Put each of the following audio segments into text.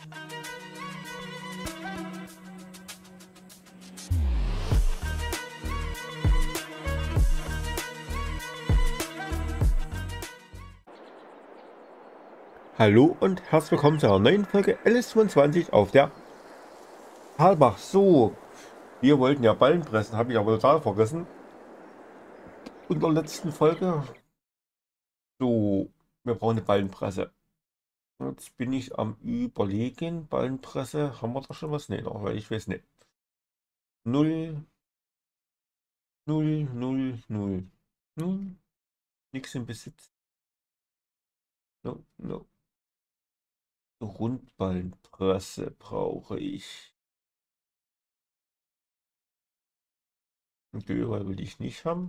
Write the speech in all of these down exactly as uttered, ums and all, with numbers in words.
Hallo und herzlich willkommen zu einer neuen Folge L S zweiundzwanzig auf der Talbach. So, wir wollten ja Ballen pressen, habe ich aber total vergessen. In der letzten Folge. So, wir brauchen eine Ballenpresse. Jetzt bin ich am Überlegen, Ballenpresse, haben wir da schon was? Ne, noch, weil ich weiß nicht. Null, null, null, null. Null, nichts im Besitz. No, no. Rundballenpresse brauche ich. Göre will ich nicht haben.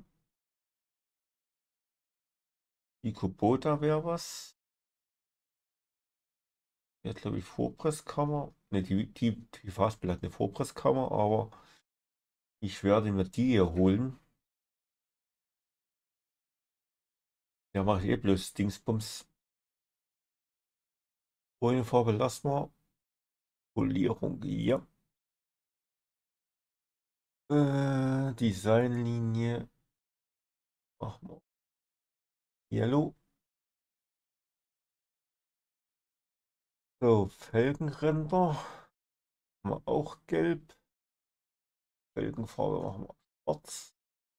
Die Kubota wäre was. Ja, glaube ich, Vorpresskammer. Ne, die, die, die Fastbill hat eine Vorpresskammer, aber ich werde mir die hier holen. Ja, mache ich eh bloß Dingsbums. Folienfarbe lassen wir. Polierung, ja. Äh, Designlinie. Machen wir Yellow. So, Felgenränder. Machen wir auch gelb. Felgenfarbe machen wir schwarz.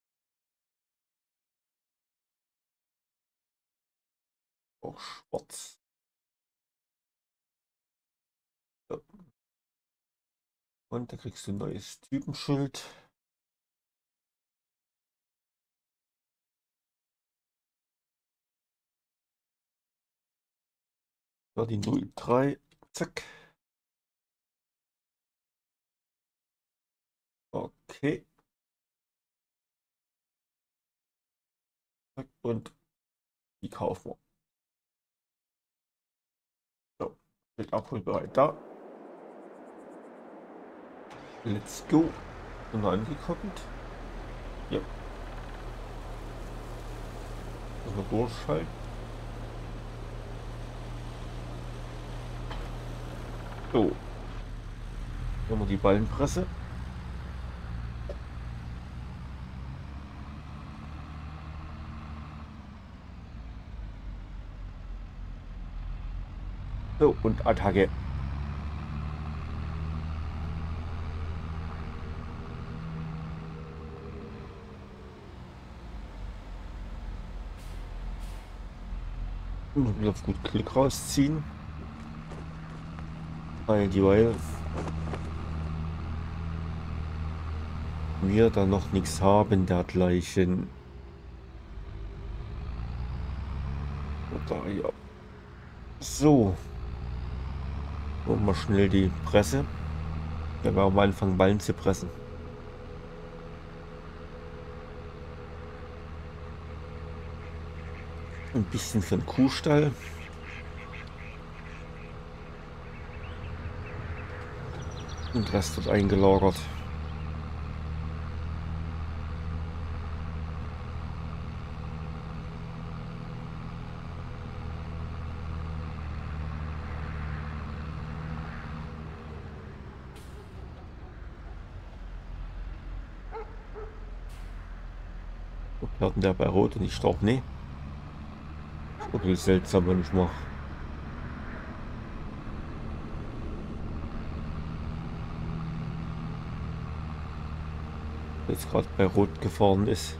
Auch schwarz. So. Und da kriegst du ein neues Typenschild. Ja, die null drei. Zack. Okay. Zack. Und die kaufen wir. So, wird abholbereit da. Let's go. Sind wir angekoppelt? Ja. Müssen wir durchschalten. So. Haben wir die Ballenpresse. So, und Attacke. Und wieder auf gut Glück rausziehen. Weil dieweil wir da noch nichts haben dergleichen. Da ja. So. Und mal schnell die Presse. Da werden wir anfangen, Ballen zu pressen. Ein bisschen für den Kuhstall. Und Rest wird eingelagert. Werden der bei Rot und ich starb nie. Oder ist seltsam manchmal. Jetzt gerade bei Rot gefahren ist.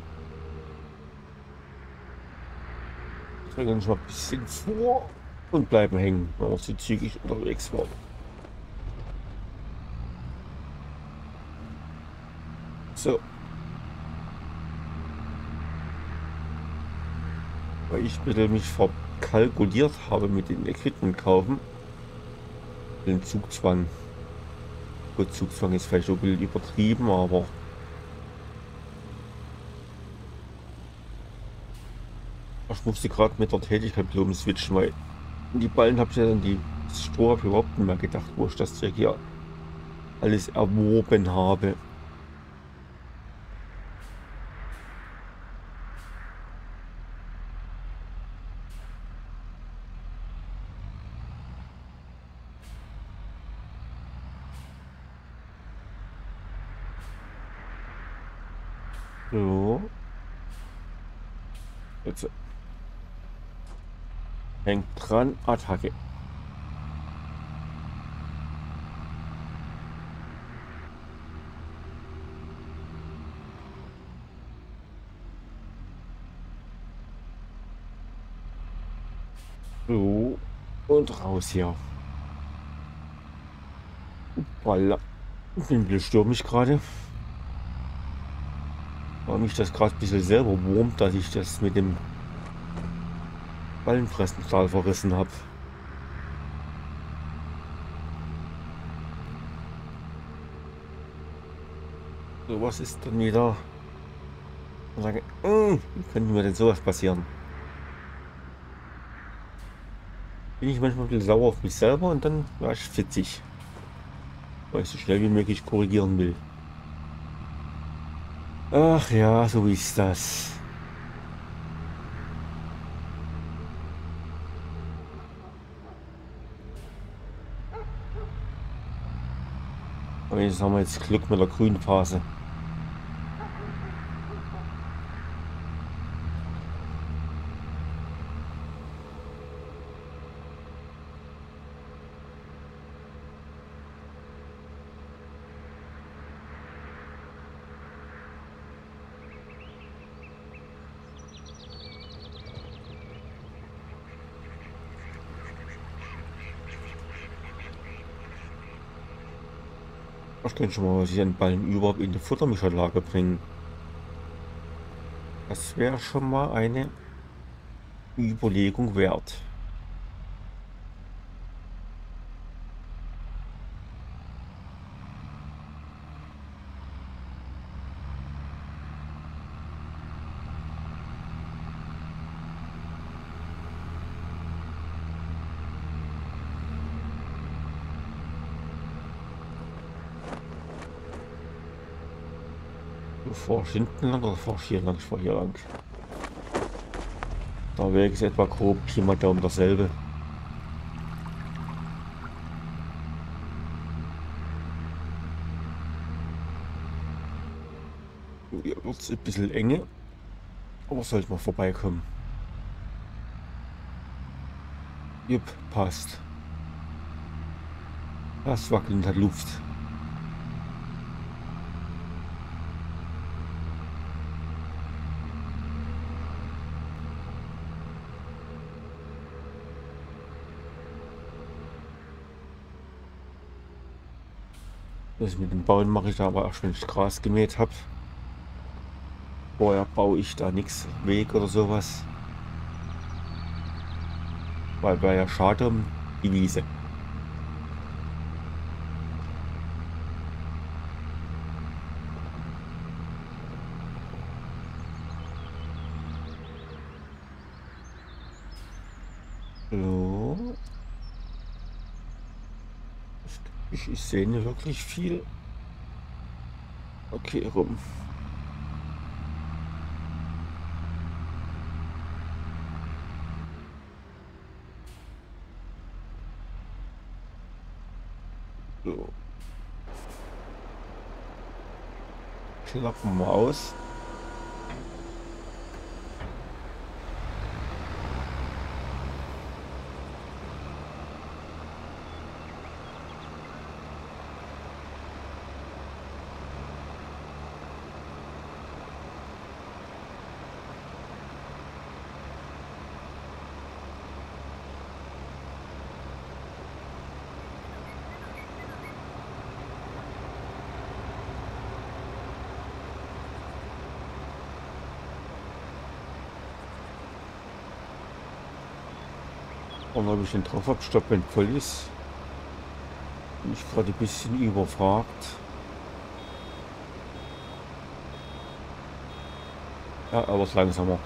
Drücken uns mal ein bisschen vor und bleiben hängen, wenn wir so zügig unterwegs waren. So. Weil ich bitte mich verkalkuliert habe mit dem Equipment kaufen. Den Zugzwang. Gut, Zugzwang ist vielleicht ein bisschen übertrieben, aber ich musste gerade mit der Tätigkeit bloß switchen, weil die Ballen habe ich ja dann die Stroh habe ich überhaupt nicht mehr gedacht, wo ich das Zeug hier alles erworben habe. So. Jetzt hängt dran. Attacke. So. Und raus hier. Voila. Ich bin ein bisschen stürmisch gerade. Weil mich das gerade ein bisschen selber wurmt, dass ich das mit dem Ballenfressen total verrissen habe. So was ist dann wieder. Und sage, wie könnte mir denn sowas passieren? Bin ich manchmal ein bisschen sauer auf mich selber und dann war ich fitzig, weil ich so schnell wie möglich korrigieren will. Ach ja, so ist das. Aber jetzt haben wir jetzt Glück mit der grünen Phase. Ich denke schon mal, was ich den Ballen überhaupt in die Futtermischanlage bringen. Das wäre schon mal eine Überlegung wert. Fahr ich hinten lang oder fahr ich hier lang? Ich fahr hier lang. Der Weg ist etwa grob Pi mal Daumen dasselbe. Hier wird es ein bisschen enge, aber sollte man vorbeikommen. Jupp, passt. Das wackelt hat Luft. Das mit dem Bauen mache ich da aber erst, wenn ich Gras gemäht habe. Vorher baue ich da nichts, Weg oder sowas. Weil wäre ja schade um die Wiese. So. Ich, ich sehe nicht wirklich viel. Okay, rum. So. Klappen wir aus. Und ob ich den drauf habe, stopp, wenn voll ist. Bin ich gerade ein bisschen überfragt. Ja, aber es ist langsamer.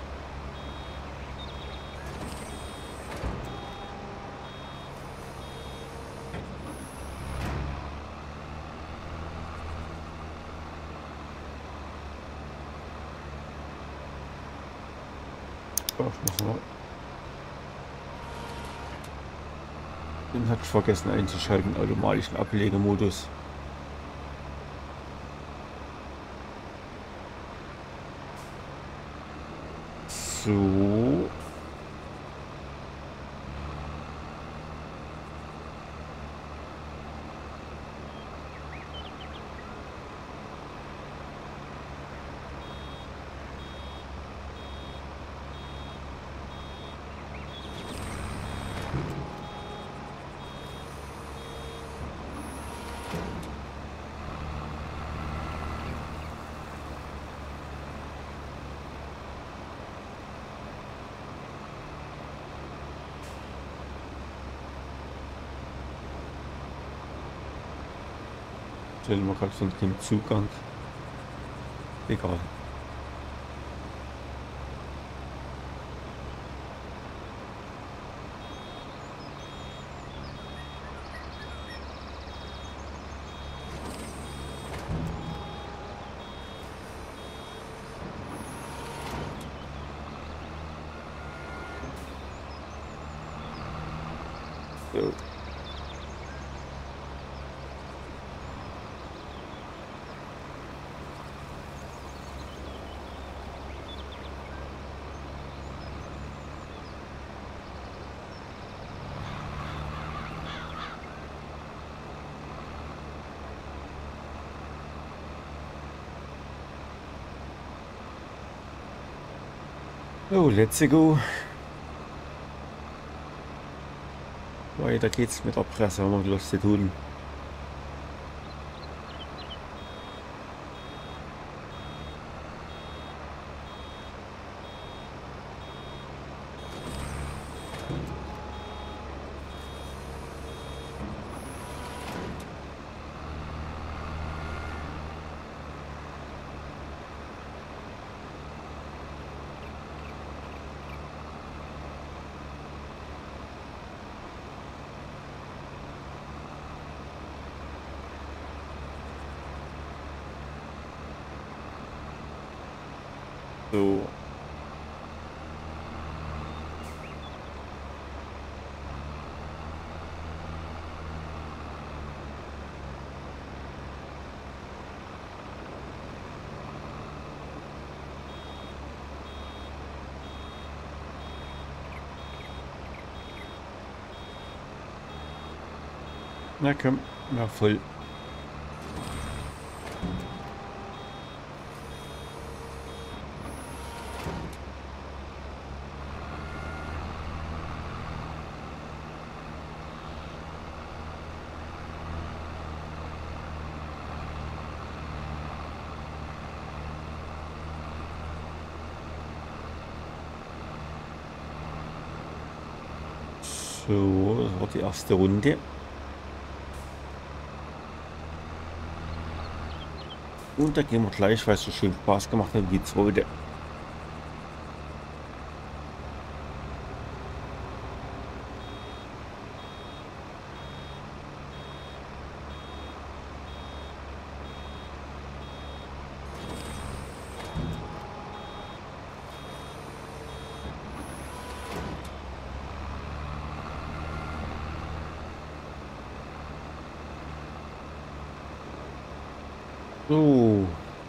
Ach, muss man. Den hat ich vergessen einzuschalten, automatischen Ablegemodus. So. Stellen wir gerade von dem Zugang. Egal. So. Oh, let's go. Weiter geht's mit der Presse, haben wir was zu tun. So. Na komm, na voll. So, das war die erste Runde. Und da gehen wir gleich, weil es so schön Spaß gemacht hat, die zweite. So.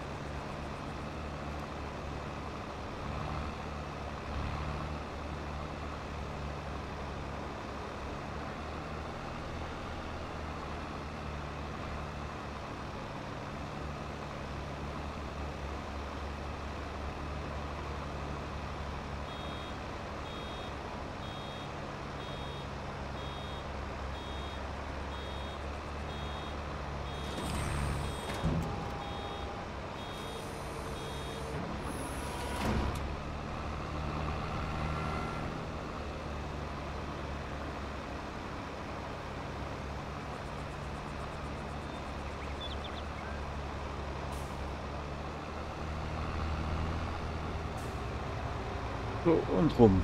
So und rum.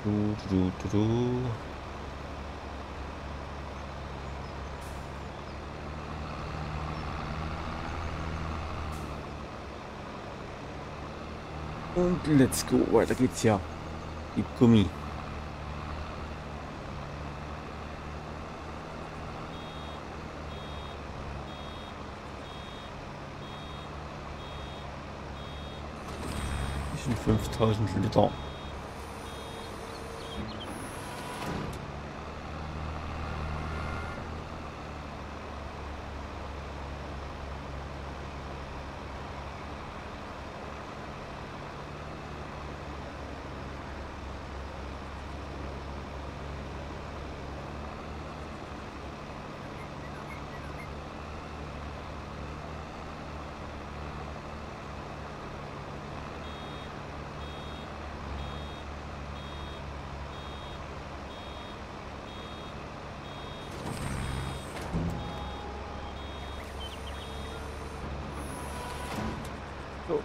Du, du, du, du. Und let's go. Weiter geht's ja. Gib Gummi. Das sind fünftausend Liter. So.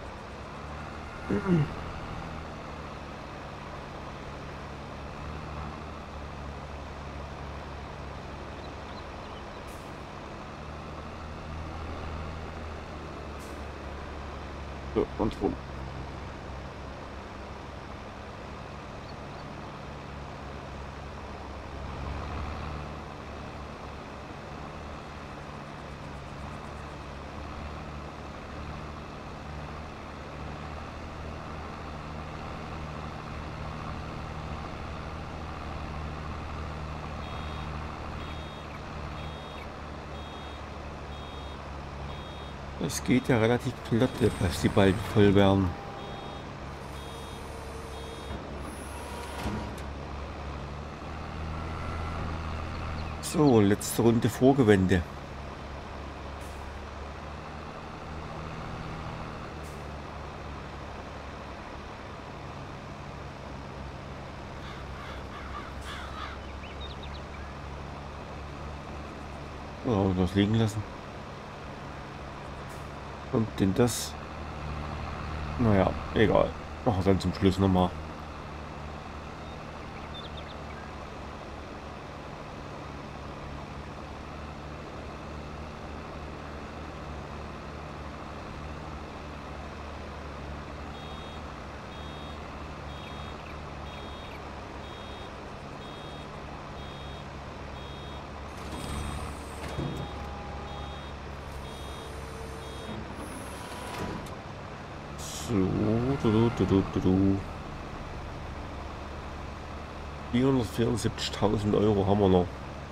So, und rum. Es geht ja relativ flott, dass die bald voll werden. So, letzte Runde Vorgewende. Oh, das liegen lassen. Kommt denn das? Naja, egal. Machen wir dann zum Schluss nochmal. So, du, du, du, du, du. vierhundertvierundsiebzigtausend Euro haben wir noch.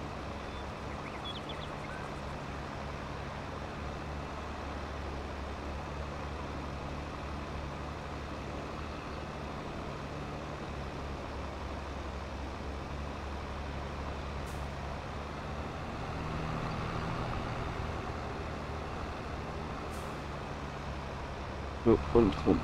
So, und rum.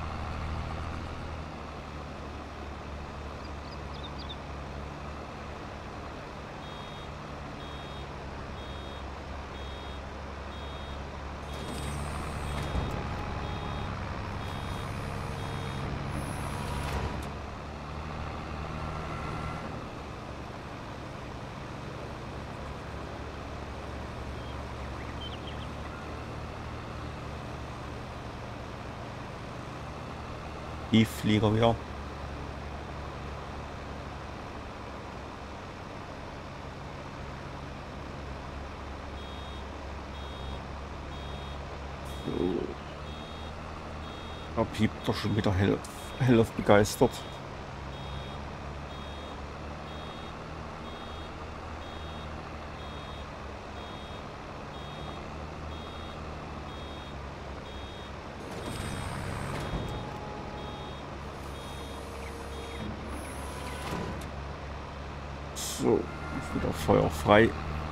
Die Flieger wieder. So. Da piept doch schon wieder hell, hell auf begeistert. So, wieder Feuer frei.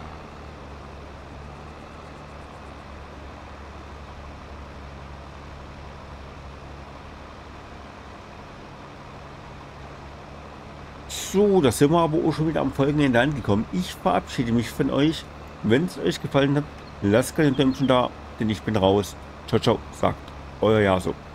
So, da sind wir aber auch schon wieder am folgenden angekommen. Ich verabschiede mich von euch. Wenn es euch gefallen hat, lasst gerne ein Däumchen da, denn ich bin raus. Ciao, ciao, sagt euer Jaso.